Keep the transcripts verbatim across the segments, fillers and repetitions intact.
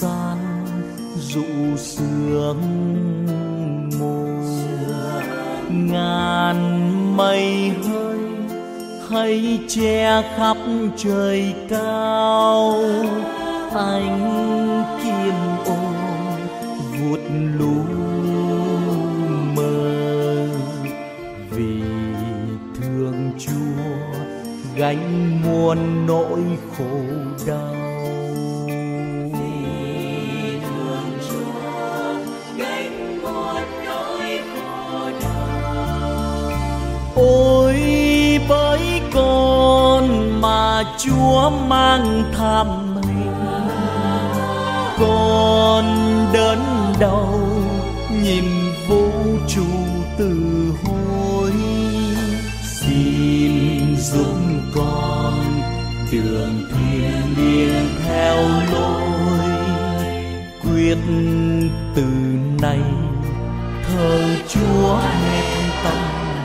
gian dụ sương mù. Ngàn mây hơi hay che khắp trời cao, anh kiếm ôm vuốt lu mơ. Vì thương Chúa gánh muôn nỗi khổ đau. Vì thương Chúa gánh muôn nỗi khổ đau. Ôi bởi con mà Chúa mang thăm hình, con đớn đau nhìn vũ trụ từ hối. Xin giúp con đường thiêng liêng theo lối, quyết từ nay thờ Chúa hết tâm.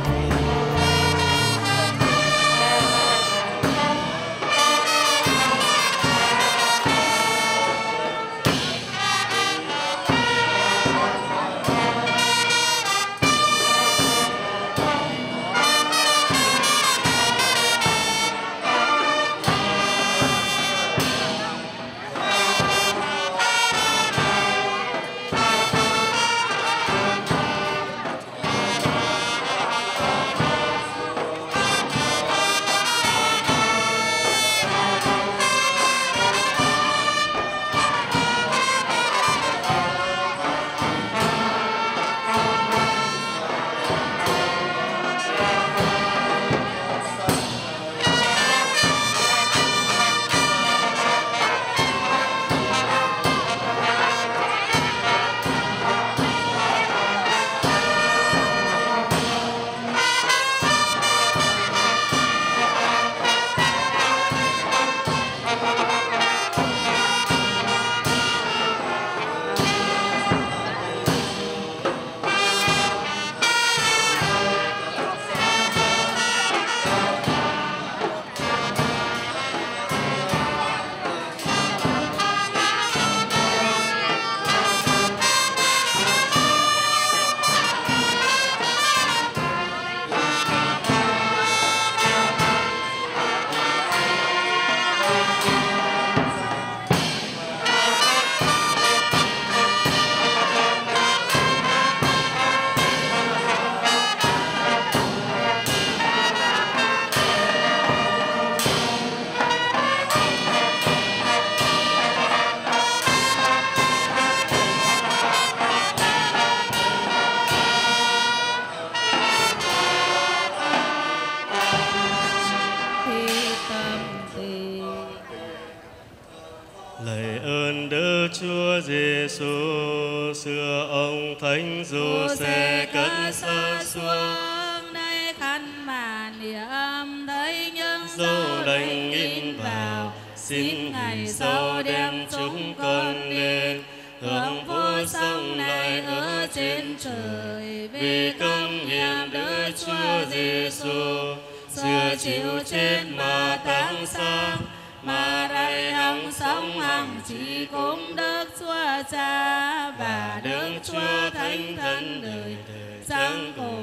Chúa Giêsu, xưa ông thánh Giuse cất xa xuống, đây khăn mà niệm thấy những dấu đành in vào. Xin ngày sau đem chúng con lên hưởng vô sông lại ở trên trời, vì công hiệp Đức Chúa Giêsu xưa chịu chết mà táng sang, mà đây hằng sống hằng chỉ cũng Đức Chúa Cha và Đức Chúa Thánh Thần đời đời sáng cùng.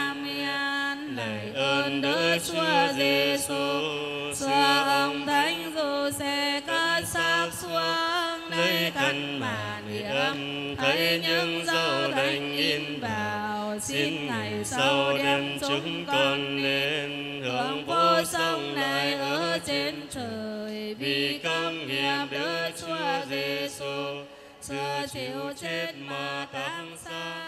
Amen. Lạy ơn Đức Chúa Giêsu, xưa ông Thánh Giuse cất xác xuống, nơi khăn mà niệm thấy những dấu đành in vào. Xin ngày sau đem chúng con lên hưởng vô sông lại ở trên trời, vì công hiệp Đức Chúa Giêsu xưa chịu chết mà táng sang,